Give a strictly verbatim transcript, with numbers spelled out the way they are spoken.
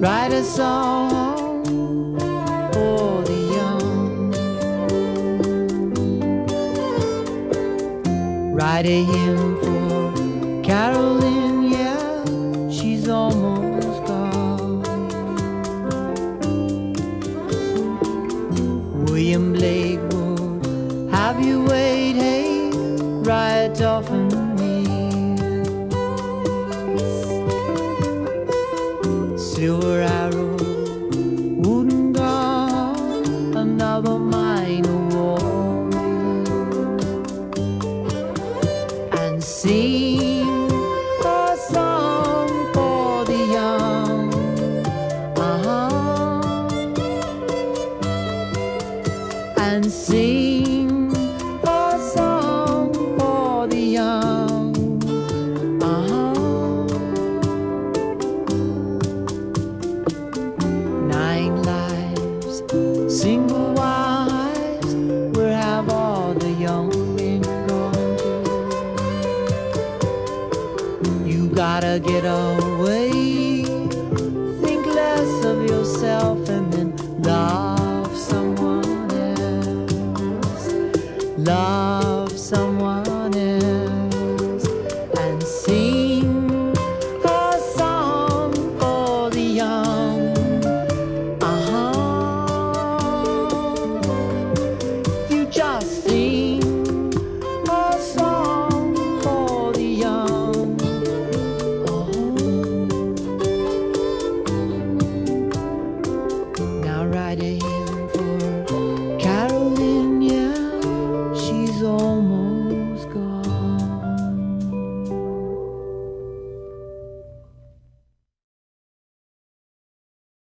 Write a song for the young. Write a hymn for Carolyn, yeah, she's almost gone. William Blake would have you wait, hey, right often me. Silver arrow, wooden gun, another minor warrior, and sing a song for the young. Uh-huh. And sing a song for the young. Uh-huh. Nine lives, single wives, where have all the young men gone to? You gotta get away, think less of yourself, and then love someone else. Love someone else and sing a song for the young. Just sing a song for the young. Oh. Now write a